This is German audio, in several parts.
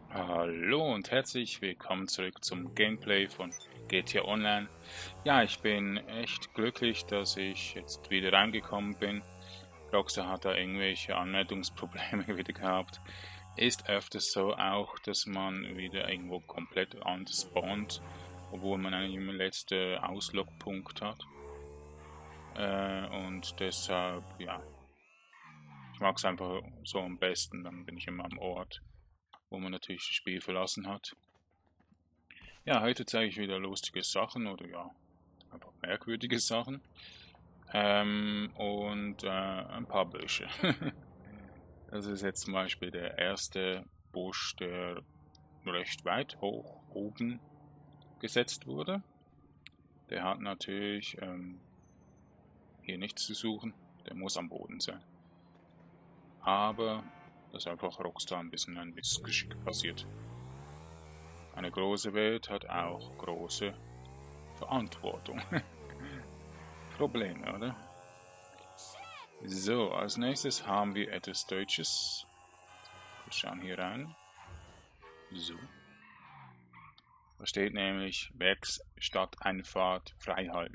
Hallo und herzlich willkommen zurück zum Gameplay von GTA Online. Ja, ich bin echt glücklich, dass ich jetzt wieder reingekommen bin. Rockstar hat da irgendwelche Anmeldungsprobleme wieder gehabt. Ist öfters so auch, dass man wieder irgendwo komplett anders spawnt, obwohl man eigentlich immer letzten Auslogpunkt hat. Und deshalb, ja, ich mag es einfach so am besten. Dann bin ich immer am Ort, wo man natürlich das Spiel verlassen hat. Ja, heute zeige ich wieder lustige Sachen oder ja, einfach merkwürdige Sachen. Ein paar Büsche. Das ist jetzt zum Beispiel der erste Busch, der recht weit hoch oben gesetzt wurde. Der hat natürlich hier nichts zu suchen. Der muss am Boden sein. Aber das ist einfach Rockstar ein bisschen ein Missgeschick passiert. Eine große Welt hat auch große Verantwortung. Probleme, oder? So, als nächstes haben wir etwas Deutsches. Wir schauen hier rein. So. Da steht nämlich Werksstadteinfahrt Freihalten.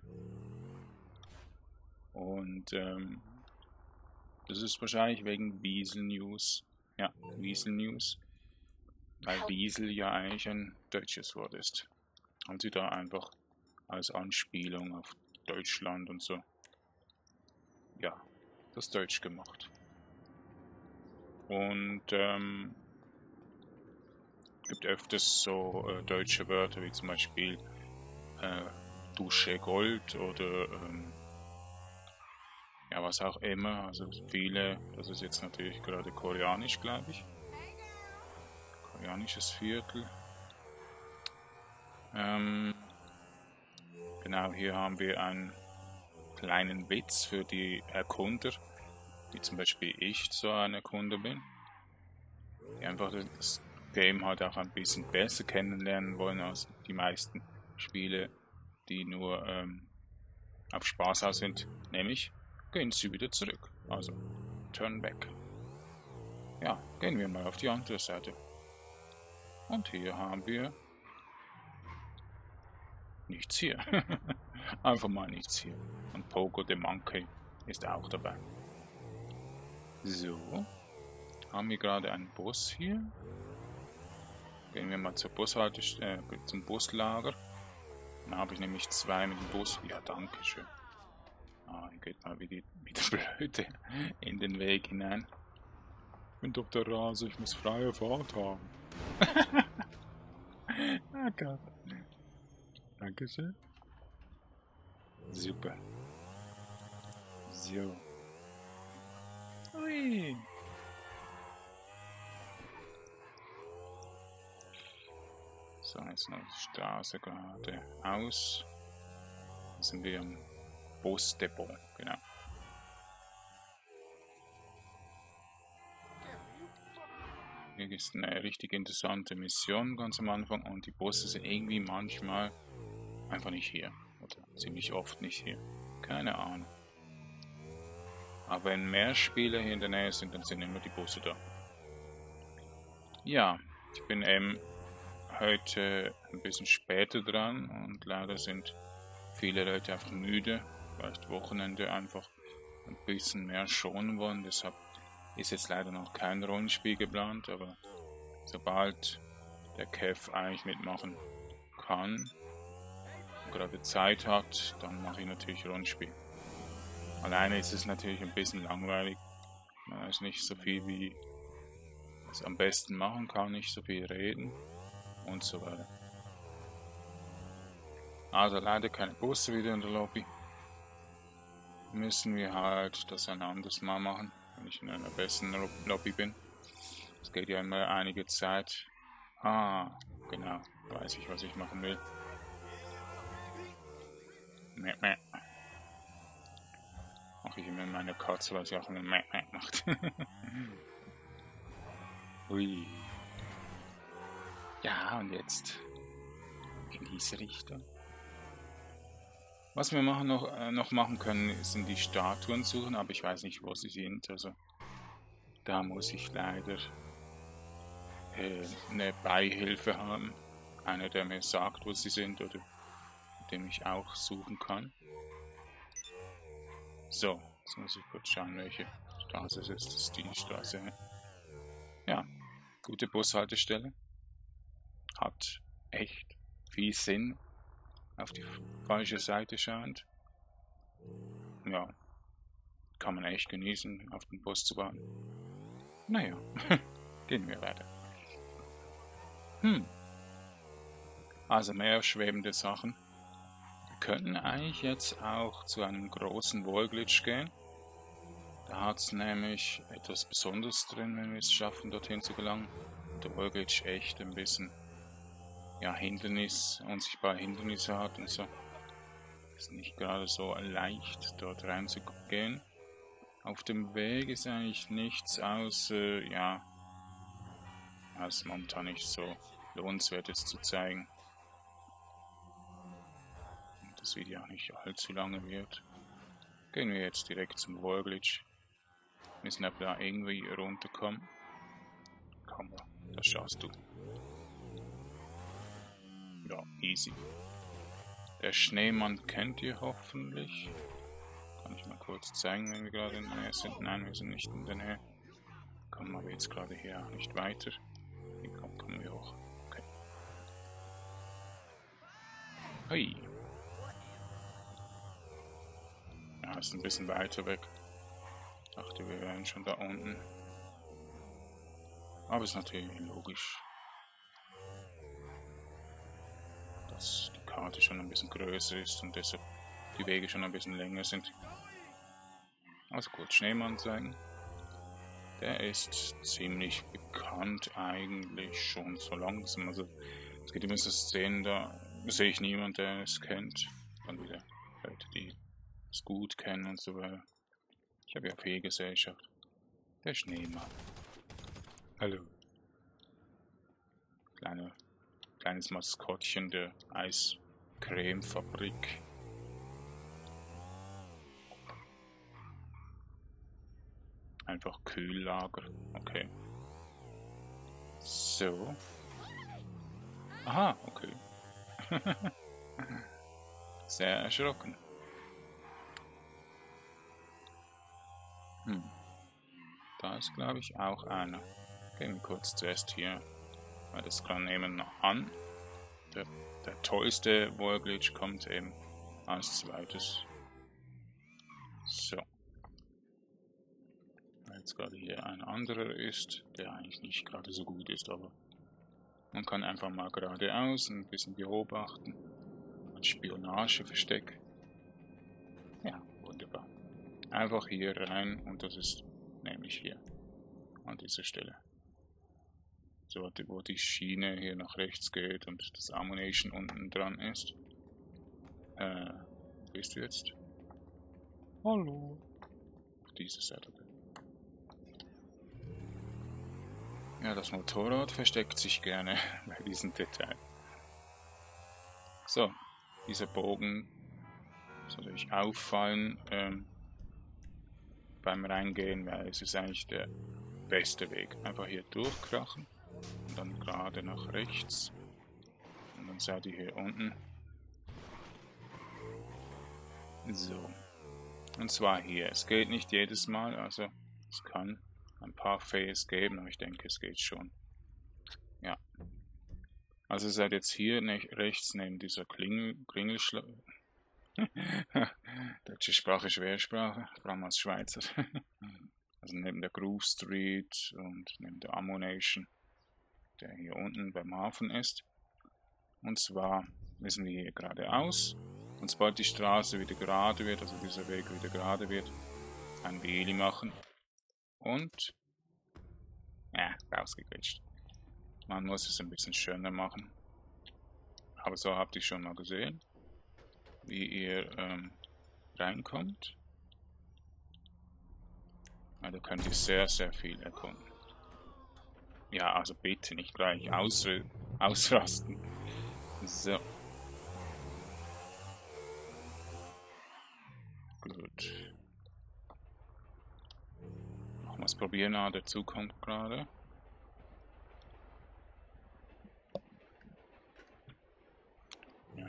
Und das ist wahrscheinlich wegen Wiesel News. Ja, Wiesel News. Weil Wiesel ja eigentlich ein deutsches Wort ist. Haben sie da einfach als Anspielung auf Deutschland und so, ja, das Deutsch gemacht. Und gibt öfters so deutsche Wörter wie zum Beispiel Dusche Gold oder ja, was auch immer. Also viele, das ist jetzt natürlich gerade koreanisch, glaube ich. Koreanisches Viertel. Genau, hier haben wir einen kleinen Witz für die Erkunder, wie zum Beispiel ich so ein Erkunder bin, die einfach das Game halt auch ein bisschen besser kennenlernen wollen als die meisten Spiele, die nur auf Spaß aus sind, nämlich gehen sie wieder zurück. Also, turn back. Ja, gehen wir mal auf die andere Seite. Und hier haben wir nichts hier. Einfach mal nichts hier. Und Pogo the Monkey ist auch dabei. So, haben wir gerade einen Bus hier. Gehen wir mal zur zum Buslager. Dann habe ich nämlich zwei mit dem Bus. Ja, danke schön. Ah, hier geht mal wieder blöde in den Weg hinein. Ich bin doch der Rase, ich muss freie Fahrt haben. Ah Gott. Dankeschön. Super. So. Ui. So, jetzt noch die Straße geradeaus. Da sind wir am Busdepot, genau. Hier ist eine richtig interessante Mission ganz am Anfang und die Busse sind irgendwie manchmal einfach nicht hier. Oder ziemlich oft nicht hier. Keine Ahnung. Aber wenn mehr Spieler hier in der Nähe sind, dann sind immer die Busse da. Ja, ich bin eben heute ein bisschen später dran und leider sind viele Leute einfach müde, vielleicht Wochenende einfach ein bisschen mehr schonen wollen. Deshalb ist jetzt leider noch kein Rollenspiel geplant, aber sobald der Kev eigentlich mitmachen kann und gerade Zeit hat, dann mache ich natürlich Rollenspiel. Alleine ist es natürlich ein bisschen langweilig. Man weiß nicht so viel, wie es am besten machen kann, nicht so viel reden und so weiter. Also leider keine Busse wieder in der Lobby. Müssen wir halt das ein anderes Mal machen, wenn ich in einer besseren Lobby bin. Es geht ja immer einige Zeit. Ah, genau, weiß ich, was ich machen will. Mäh, mäh. Mache ich immer meine Katze, weil sie auch immer mäh, mäh macht. Ui. Ja, und jetzt in diese Richtung. Was wir noch machen können, sind die Statuen suchen, aber ich weiß nicht, wo sie sind. Also da muss ich leider eine Beihilfe haben. Einer, der mir sagt, wo sie sind oder mit dem ich auch suchen kann. So, jetzt muss ich kurz schauen, welche Straße es ist. Das ist die Straße. Ja, gute Bushaltestelle. Hat echt viel Sinn. Auf die falsche Seite schauend. Ja, kann man echt genießen, auf den Bus zu warten. Naja, gehen wir weiter. Also mehr schwebende Sachen. Wir könnten eigentlich jetzt auch zu einem großen Wallglitch gehen. Da hat es nämlich etwas Besonderes drin, wenn wir es schaffen, dorthin zu gelangen. Der Wallglitch echt ein bisschen, ja, unsichtbare Hindernisse hat und so. Ist nicht gerade so leicht, dort reinzugehen. Auf dem Weg ist eigentlich nichts außer, ja, es momentan nicht so lohnenswertes zu zeigen. Und das Video auch nicht allzu lange wird. Gehen wir jetzt direkt zum Wallglitch. Müssen aber da irgendwie runterkommen. Komm, das schaffst du. Ja, easy. Der Schneemann kennt ihr hoffentlich. Kann ich mal kurz zeigen, wenn wir gerade in der Nähe sind. Nein, wir sind nicht in der Nähe. Kommen aber jetzt gerade hier auch nicht weiter. Hier kommen wir hoch. Okay. Hui. Ja, ist ein bisschen weiter weg. Ich dachte, wir wären schon da unten. Aber ist natürlich logisch, dass die Karte schon ein bisschen größer ist und deshalb die Wege schon ein bisschen länger sind. Also kurz Schneemann zeigen. Der ist ziemlich bekannt eigentlich schon so langsam. Also es gibt immer so Szenen, da sehe ich niemanden, der es kennt. Dann wieder Leute, die es gut kennen und so weiter. Ich habe ja viel Gesellschaft. Der Schneemann. Hallo. Kleines Maskottchen der Eiscremefabrik. Einfach Kühllager. Okay. So. Aha, okay. Sehr erschrocken. Da ist, glaube ich, auch einer. Gehen wir kurz zuerst hier, weil das kann nehmen an. Der tollste Wallglitch kommt eben als zweites. So. Weil jetzt gerade hier ein anderer ist, der eigentlich nicht gerade so gut ist, aber man kann einfach mal geradeaus ein bisschen beobachten. Ein Spionageversteck. Ja, wunderbar. Einfach hier rein und das ist nämlich hier an dieser Stelle. So, wo die Schiene hier nach rechts geht und das Ammunition unten dran ist. Wo bist du jetzt? Hallo. Auf dieser Seite. Ja, das Motorrad versteckt sich gerne bei diesem Detail. So, dieser Bogen soll euch auffallen beim Reingehen, weil es ist eigentlich der beste Weg. Einfach hier durchkrachen und dann gerade nach rechts. Und dann seid ihr hier unten. So. Und zwar hier. Es geht nicht jedes Mal, also es kann ein paar Fails geben, aber ich denke, es geht schon. Ja. Also ihr seid jetzt hier rechts neben dieser Klingelschleuder. Deutsche Sprache, Schwersprache, vor allem als Schweizer. Also neben der Groove Street und neben der Ammunition, der hier unten beim Hafen ist. Und zwar müssen wir hier geradeaus. Und sobald die Straße wieder gerade wird, also dieser Weg wieder gerade wird, ein Wheelie machen. Und ja, rausgeglitscht. Man muss es ein bisschen schöner machen. Aber so habt ihr schon mal gesehen, wie ihr reinkommt. Ja, da könnt ihr sehr, sehr viel erkunden. Ja, also bitte nicht gleich ausrasten. So. Gut. Nochmals probieren, der Zug kommt gerade.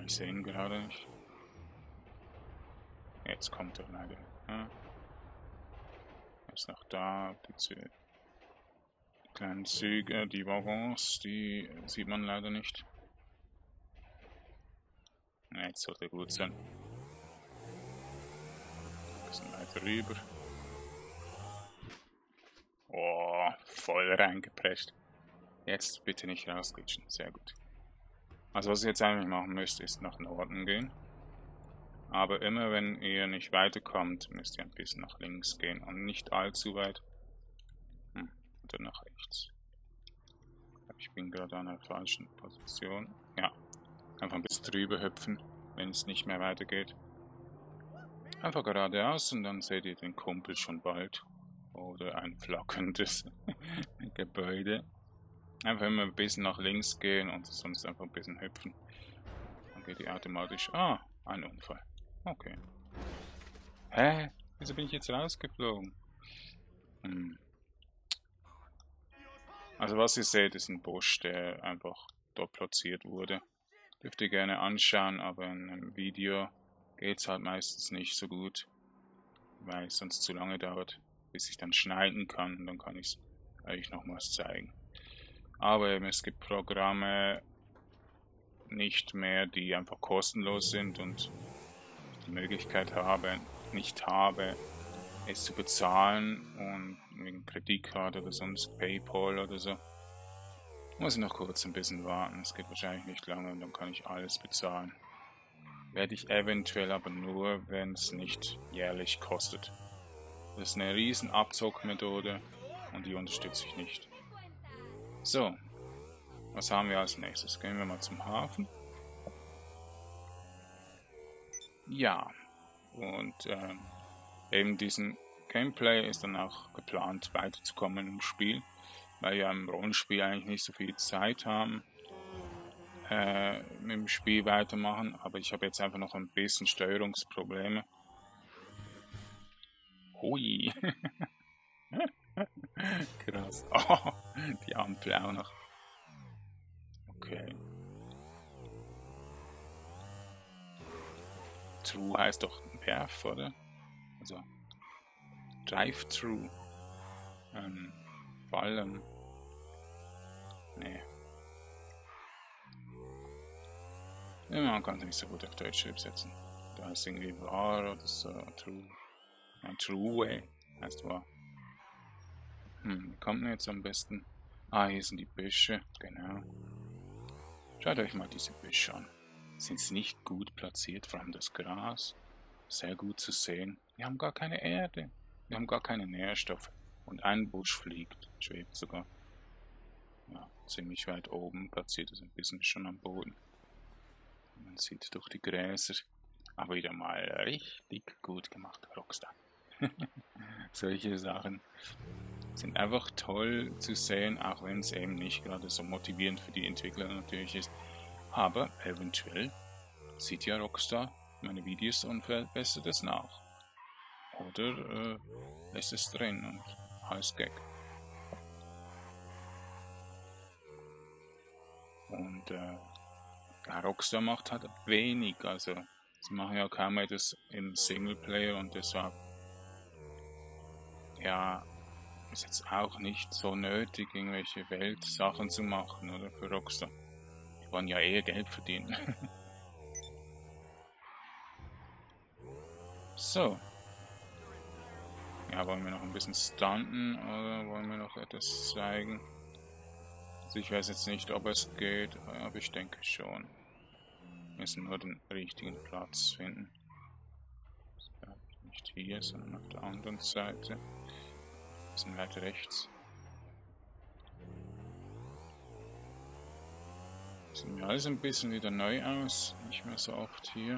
Ich sehe ihn gerade nicht. Jetzt kommt er leider. Ja. Er ist noch da. Die kleinen Züge, die Waggons, die sieht man leider nicht. Ja, jetzt sollte gut sein. Ein bisschen weiter rüber. Oh, voll reingepresst. Jetzt bitte nicht rausglitschen. Sehr gut. Also was ihr jetzt eigentlich machen müsst, ist nach Norden gehen. Aber immer wenn ihr nicht weiterkommt, müsst ihr ein bisschen nach links gehen und nicht allzu weit. Oder nach rechts. Ich bin gerade an der falschen Position. Ja, einfach ein bisschen drüber hüpfen, wenn es nicht mehr weitergeht. Einfach geradeaus und dann seht ihr den Kumpel schon bald. Oder ein flackerndes Gebäude. Einfach immer ein bisschen nach links gehen und sonst einfach ein bisschen hüpfen. Dann geht die automatisch... Ah, ein Unfall. Okay. Hä? Wieso bin ich jetzt rausgeflogen? Also was ihr seht, ist ein Busch, der einfach dort platziert wurde. Dürft ihr gerne anschauen, aber in einem Video geht es halt meistens nicht so gut, weil es sonst zu lange dauert, bis ich dann schneiden kann und dann kann ich es euch nochmals zeigen. Aber eben, es gibt Programme nicht mehr, die einfach kostenlos sind und die Möglichkeit nicht habe, es zu bezahlen und wegen Kreditkarte oder sonst PayPal oder so. Muss ich noch kurz ein bisschen warten, es geht wahrscheinlich nicht lange und dann kann ich alles bezahlen. Werde ich eventuell aber nur, wenn es nicht jährlich kostet. Das ist eine riesen Abzockmethode und die unterstütze ich nicht. So, was haben wir als nächstes? Gehen wir mal zum Hafen. Ja, und eben diesen Gameplay ist dann auch geplant weiterzukommen im Spiel, weil wir im Rollenspiel eigentlich nicht so viel Zeit haben mit dem Spiel weitermachen, aber ich habe jetzt einfach noch ein bisschen Steuerungsprobleme. Hui. Krass. Oh, die Ampel auch noch. Okay. Through heißt doch Werf, oder? Also Drive-Through. Fallen. Nee. Ja, man kann es nicht so gut auf Deutsch übersetzen. Da heißt irgendwie wahr oder so. True. Ja, True Way heißt wahr. Wie kommt man jetzt am besten? Ah, hier sind die Büsche. Genau. Schaut euch mal diese Büsche an. Sind sie nicht gut platziert, vor allem das Gras? Sehr gut zu sehen. Wir haben gar keine Erde. Wir haben gar keine Nährstoffe. Und ein Busch fliegt, schwebt sogar. Ja, ziemlich weit oben platziert, ist ein bisschen schon am Boden. Man sieht durch die Gräser. Aber wieder mal richtig gut gemacht, Rockstar. Solche Sachen sind einfach toll zu sehen, auch wenn es eben nicht gerade so motivierend für die Entwickler natürlich ist. Aber eventuell sieht ja Rockstar meine Videos und verbessert es nach. Oder lässt es drin und als Gag. Und Rockstar macht halt wenig, also sie machen ja kaum etwas im Singleplayer und deshalb ja, ist jetzt auch nicht so nötig, irgendwelche Weltsachen zu machen, oder, für Rockstar. Die wollen ja eher Geld verdienen. So. Ja, wollen wir noch ein bisschen stunten oder wollen wir noch etwas zeigen? Also ich weiß jetzt nicht, ob es geht, aber ich denke schon. Wir müssen nur den richtigen Platz finden. Nicht hier, sondern auf der anderen Seite. Ein bisschen weiter rechts. Sieht mir alles ein bisschen wieder neu aus. Nicht mehr so oft hier.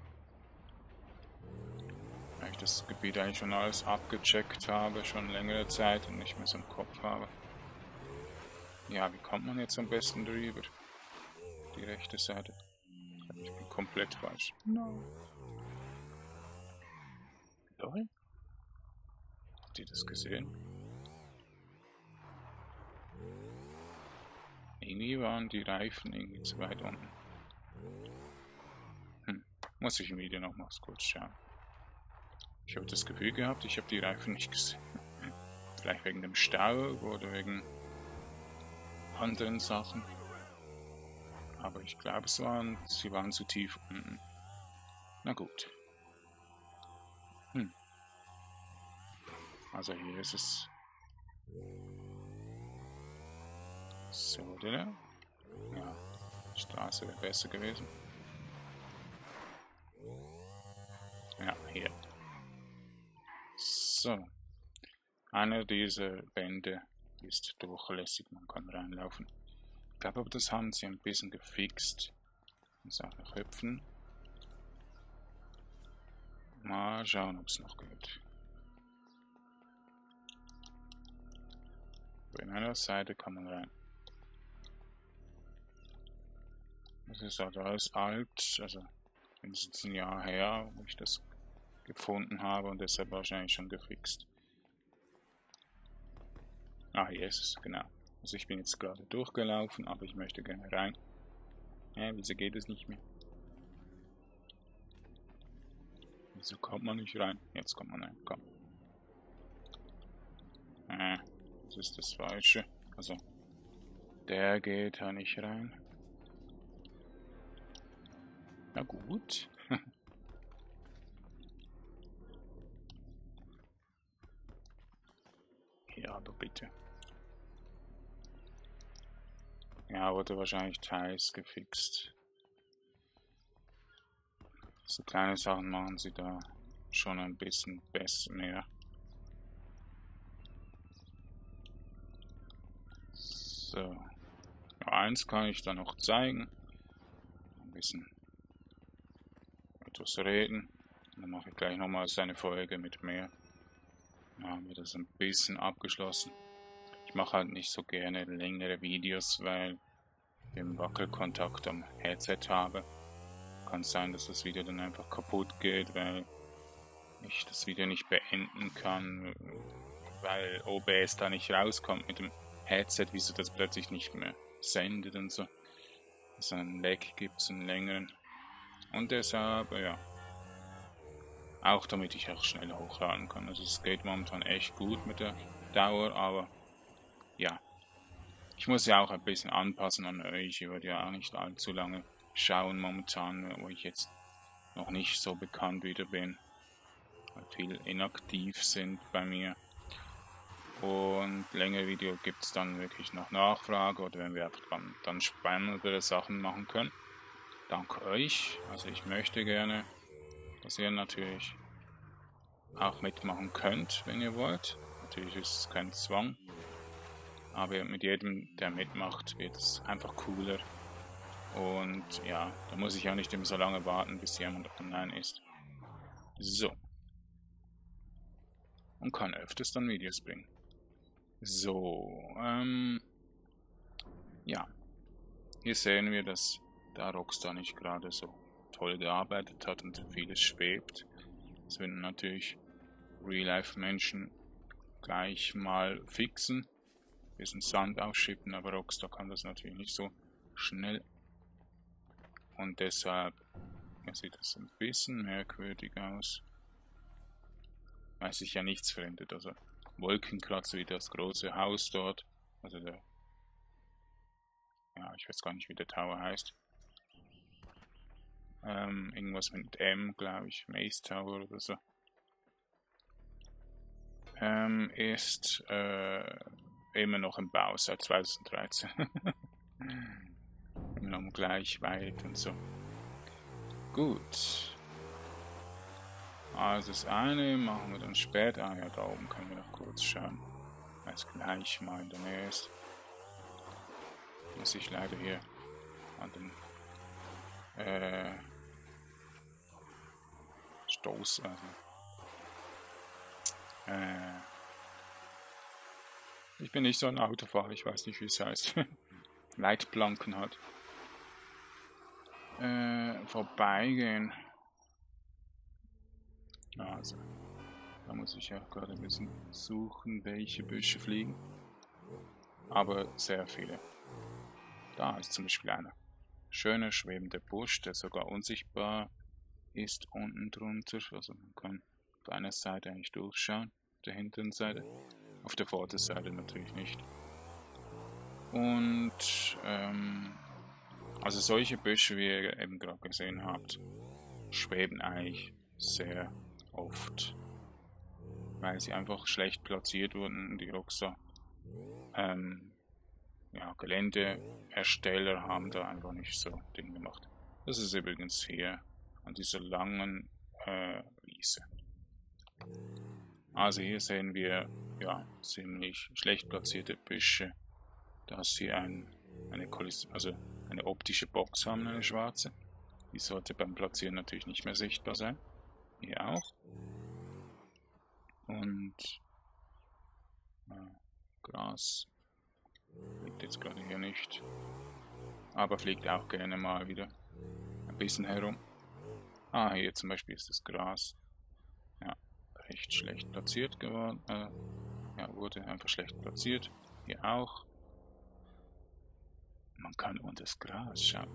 Weil ich das Gebiet eigentlich schon alles abgecheckt habe, schon längere Zeit und nicht mehr so im Kopf habe. Ja, wie kommt man jetzt am besten drüber? Die rechte Seite. Ich bin komplett falsch. No. Lol? Habt ihr das gesehen? Irgendwie waren die Reifen irgendwie zu weit unten. Muss ich im Video nochmals kurz schauen. Ich habe das Gefühl gehabt, ich habe die Reifen nicht gesehen. Vielleicht wegen dem Stau oder wegen anderen Sachen. Aber ich glaube, sie waren zu tief unten. Na gut. Also hier ist es. So, oder? Ja, die Straße wäre besser gewesen. Ja, hier. So. Einer dieser Wände ist durchlässig, man kann reinlaufen. Ich glaube aber, das haben sie ein bisschen gefixt. Muss auch noch hüpfen. Mal schauen, ob es noch geht. Von einer Seite kann man rein. Das ist halt alles alt, also mindestens ein Jahr her, wo ich das gefunden habe und deshalb wahrscheinlich schon gefixt. Ah, hier ist es, genau. Also ich bin jetzt gerade durchgelaufen, aber ich möchte gerne rein. Wieso geht es nicht mehr? Wieso kommt man nicht rein? Jetzt kommt man rein, komm. Das ist das Falsche. Also, der geht da nicht rein. Na gut. Ja, aber bitte. Ja, wurde wahrscheinlich teils gefixt. So kleine Sachen machen sie da schon ein bisschen besser mehr. So. Eins kann ich da noch zeigen. Ein bisschen etwas reden. Dann mache ich gleich nochmals eine Folge mit mehr. Dann haben wir das ein bisschen abgeschlossen. Ich mache halt nicht so gerne längere Videos, weil ich den Wackelkontakt am Headset habe. Kann sein, dass das Video dann einfach kaputt geht, weil ich das Video nicht beenden kann, weil OBS da nicht rauskommt mit dem Headset, wieso das plötzlich nicht mehr sendet und so. Dass es einen Lag gibt, einen längeren. Und deshalb, ja, auch damit ich auch schnell hochladen kann. Also es geht momentan echt gut mit der Dauer, aber ja, ich muss ja auch ein bisschen anpassen an euch. Ich würde ja auch nicht allzu lange schauen momentan, wo ich jetzt noch nicht so bekannt wieder bin. Weil viel inaktiv sind bei mir. Und längere Video gibt es dann wirklich noch Nachfrage oder wenn wir dann spannendere Sachen machen können. Dank euch. Also ich möchte gerne, dass ihr natürlich auch mitmachen könnt, wenn ihr wollt. Natürlich ist es kein Zwang. Aber mit jedem, der mitmacht, wird es einfach cooler. Und ja, da muss ich auch nicht immer so lange warten, bis jemand online ist. So. Und kann öfters dann Videos bringen. So, ja. Hier sehen wir, dass da Rockstar nicht gerade so toll gearbeitet hat und vieles schwebt. Das würden natürlich Real-Life-Menschen gleich mal fixen. Bisschen Sand ausschippen, aber Rockstar kann das natürlich nicht so schnell. Und deshalb sieht das ein bisschen merkwürdig aus. Weil sich ja nichts verändert. Also Wolkenkratzer wie das große Haus dort. Also der, ja, ich weiß gar nicht, wie der Tower heißt. Irgendwas mit M, glaube ich. Maze Tower oder so. Ist immer noch im Bau seit 2013. Immer noch gleich weit und so. Gut. Also das eine machen wir dann später. Ah ja, da oben können wir noch kurz schauen. Weil es gleich mal in der Nähe ist. Muss ich leider hier an den Stoß, also ich bin nicht so ein Autofahrer, ich weiß nicht, wie es heißt. Leitplanken hat. Vorbeigehen. Also, da muss ich ja gerade ein bisschen suchen, welche Büsche fliegen. Aber sehr viele. Da ist zum Beispiel einer. Schöner schwebender Busch, der sogar unsichtbar ist unten drunter. Also man kann auf einer Seite eigentlich durchschauen, auf der hinteren Seite. Auf der Vorderseite natürlich nicht. Und also solche Büsche, wie ihr eben gerade gesehen habt, schweben eigentlich sehr oft, weil sie einfach schlecht platziert wurden. Die Roxor Geländehersteller haben da einfach nicht so Ding gemacht. Das ist übrigens hier an dieser langen Wiese. Also hier sehen wir ja ziemlich schlecht platzierte Büsche, dass sie eine optische Box haben, eine schwarze. Die sollte beim Platzieren natürlich nicht mehr sichtbar sein. Hier auch. Und Gras liegt jetzt gerade hier nicht. Aber fliegt auch gerne mal wieder ein bisschen herum. Hier zum Beispiel ist das Gras. Ja, recht schlecht platziert geworden. Wurde einfach schlecht platziert. Hier auch. Man kann unter das Gras schauen.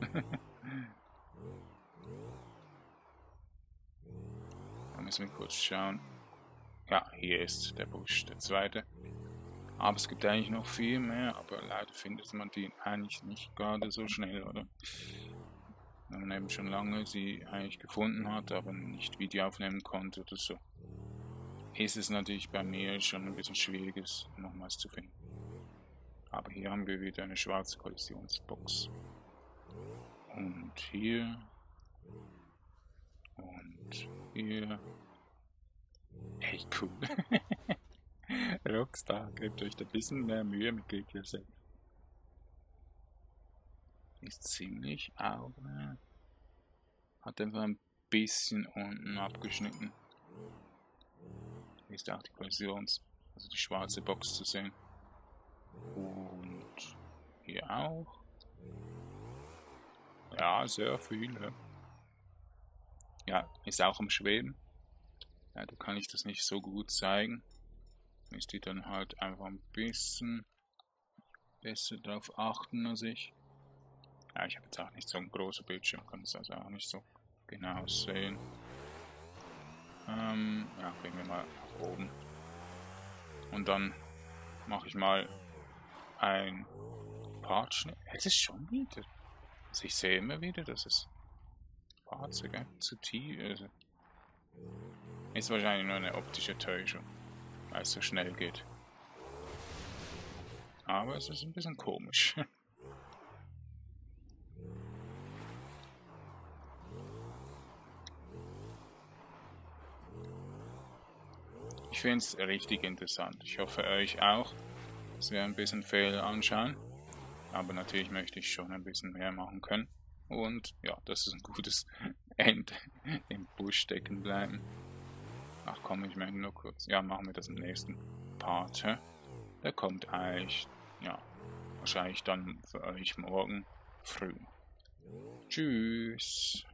Da müssen wir kurz schauen. Ja, hier ist der Busch, der zweite. Aber es gibt eigentlich noch viel mehr, aber leider findet man die eigentlich nicht gerade so schnell, oder? Wenn man eben schon lange sie eigentlich gefunden hat, aber nicht Video aufnehmen konnte oder so, ist es natürlich bei mir schon ein bisschen schwierig, es nochmals zu finden. Aber hier haben wir wieder eine schwarze Kollisionsbox. Und hier. Und hier. Echt cool. Rockstar, gebt euch ein bisschen mehr Mühe mit GTA 6. Ist ziemlich aber hat einfach ein bisschen unten abgeschnitten. Hier ist auch die also die schwarze Box zu sehen. Und hier auch. Ja, sehr viel. Ja, ist auch am Schweben. Ja, da kann ich das nicht so gut zeigen. Müsst ihr dann halt einfach ein bisschen besser darauf achten als ich. Ja, ich habe jetzt auch nicht so einen großen Bildschirm, kann es also auch nicht so genau sehen. Gehen wir mal nach oben. Und dann mache ich mal ein Partschnitt. Es ist schon wieder. Also ich sehe immer wieder, dass es Parts zu tief ist. Ist wahrscheinlich nur eine optische Täuschung, weil es so schnell geht. Aber es ist ein bisschen komisch. Ich finde es richtig interessant. Ich hoffe euch auch, dass wir ein bisschen Fehler anschauen. Aber natürlich möchte ich schon ein bisschen mehr machen können. Und ja, das ist ein gutes Ende. Im Busch stecken bleiben. Ach komm, ich merke nur kurz. Ja, machen wir das im nächsten Part. Der kommt eigentlich, wahrscheinlich dann für euch morgen früh. Tschüss.